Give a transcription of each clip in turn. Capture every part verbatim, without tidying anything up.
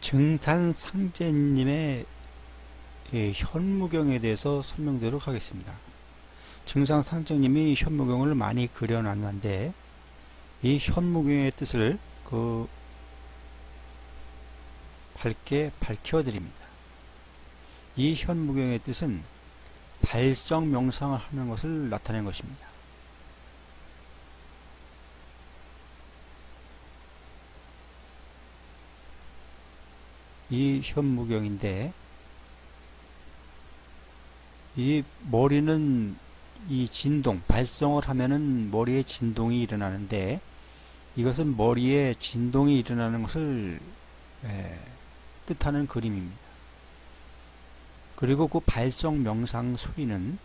증산상제님의 예, 현무경에 대해서 설명드리도록 하겠습니다. 증산상제님이 현무경을 많이 그려놨는데 이 현무경의 뜻을 그 밝게 밝혀드립니다. 이 현무경의 뜻은 발성 명상을 하는 것을 나타낸 것입니다. 이 현무경인데 이 머리는 이 진동, 발성을 하면은 머리에 진동이 일어나는데 이것은 머리에 진동이 일어나는 것을 에, 뜻하는 그림입니다. 그리고 그 발성 명상 소리는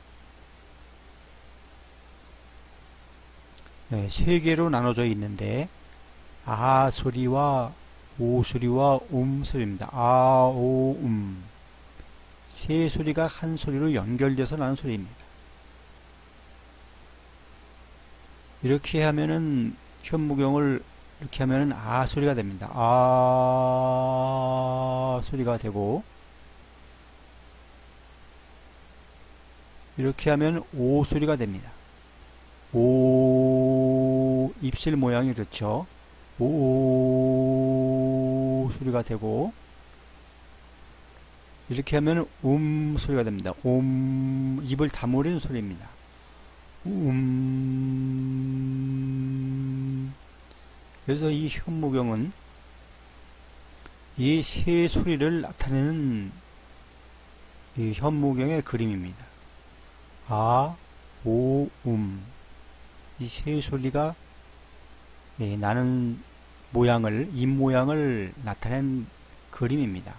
에, 세 개로 나눠져 있는데 아 소리와 오 소리와 음 소리입니다. 아, 오, 음. 세 소리가 한 소리로 연결돼서 나는 소리입니다. 이렇게 하면은 현무경을 이렇게 하면은 아 소리가 됩니다. 아 소리가 되고 이렇게 하면 오 소리가 됩니다. 오 입술 모양이 그렇죠. 오 소리가 되고 이렇게 하면 음 소리가 됩니다. 옴 입을 다물이는 소리입니다. 음 그래서 이 현무경은 이 세 소리를 나타내는 이 현무경의 그림입니다. 아, 오, 음 이 세 소리가 예, 나는 모양을 입 모양을 나타낸 그림입니다.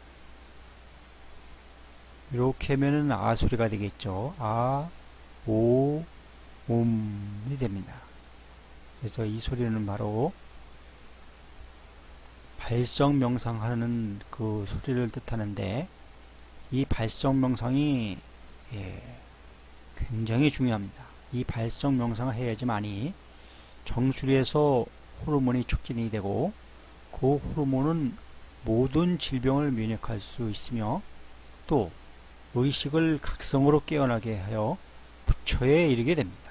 이렇게 하면은 아 소리가 되겠죠. 아, 오, 음이 됩니다. 그래서 이 소리는 바로 발성 명상하는 그 소리를 뜻하는데 이 발성 명상이 예, 굉장히 중요합니다. 이 발성 명상을 해야지만이 정수리에서 호르몬이 촉진이 되고 그 호르몬은 모든 질병을 면역할 수 있으며 또 의식을 각성으로 깨어나게 하여 부처에 이르게 됩니다.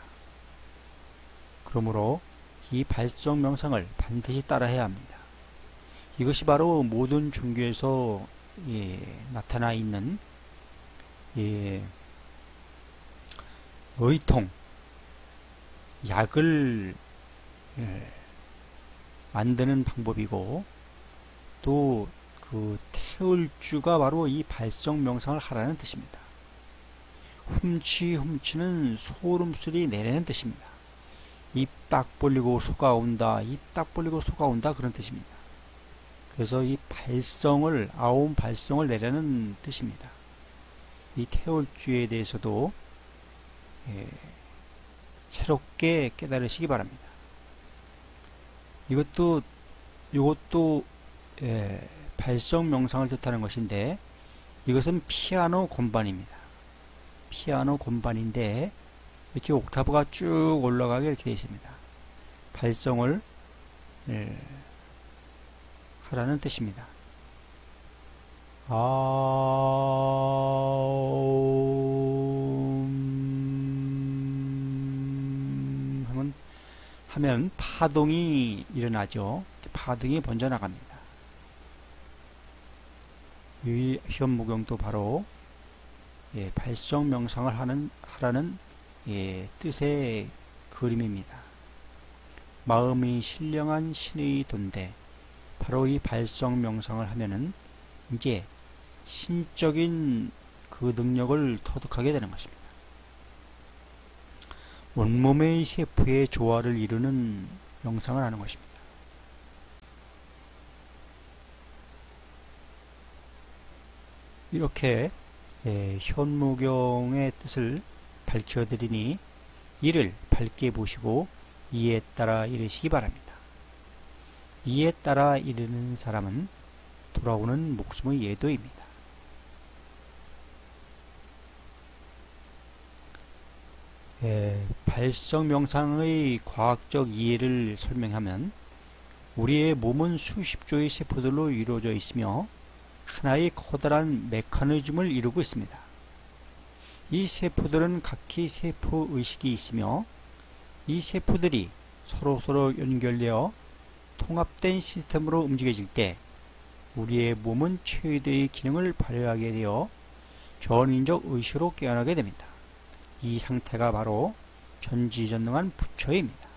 그러므로 이 발성 명상을 반드시 따라 해야 합니다. 이것이 바로 모든 종교에서 예, 나타나 있는 예, 의통, 약을 예, 만드는 방법이고 또 그 태울주가 바로 이 발성 명상을 하라는 뜻입니다. 훔치 훔치는 소름소리 내려는 뜻입니다. 입 딱 벌리고 속아온다, 입 딱 벌리고 속아온다 그런 뜻입니다. 그래서 이 발성을 아홉 발성을 내려는 뜻입니다. 이 태울주에 대해서도 예, 새롭게 깨달으시기 바랍니다. 이것도 이것도 예, 발성 명상을 뜻하는 것인데 이것은 피아노 건반입니다. 피아노 건반인데 이렇게 옥타브가 쭉 올라가게 이렇게 되어 있습니다. 발성을 예, 하라는 뜻입니다. 아 음, 하면, 하면 파동이 일어나죠. 파동이 번져나갑니다. 이 현무경도 바로 예, 발성 명상을 하는, 하라는 예, 뜻의 그림입니다. 마음이 신령한 신의 돈데 바로 이 발성 명상을 하면은 이제 신적인 그 능력을 터득하게 되는 것입니다. 온몸의 세포의 조화를 이루는 명상을 하는 것입니다. 이렇게 예, 현무경의 뜻을 밝혀드리니 이를 밝게 보시고 이에 따라 이르시기 바랍니다. 이에 따라 이르는 사람은 돌아오는 목숨의 예도입니다. 예, 발성 명상의 과학적 이해를 설명하면 우리의 몸은 수십 조의 세포들로 이루어져 있으며 하나의 커다란 메커니즘을 이루고 있습니다. 이 세포들은 각기 세포의식이 있으며 이 세포들이 서로서로 연결되어 통합된 시스템으로 움직여질 때 우리의 몸은 최대의 기능을 발휘하게 되어 전인적 의식으로 깨어나게 됩니다. 이 상태가 바로 전지전능한 부처입니다.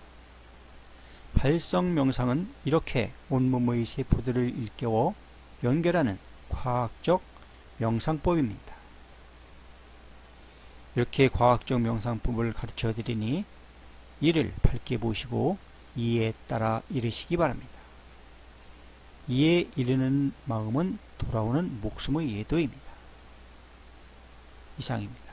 발성 명상은 이렇게 온몸의 세포들을 일깨워 연결하는 과학적 명상법입니다. 이렇게 과학적 명상법을 가르쳐 드리니 이를 밝게 보시고 이에 따라 이르시기 바랍니다. 이에 이르는 마음은 돌아오는 목숨의 예도입니다. 이상입니다.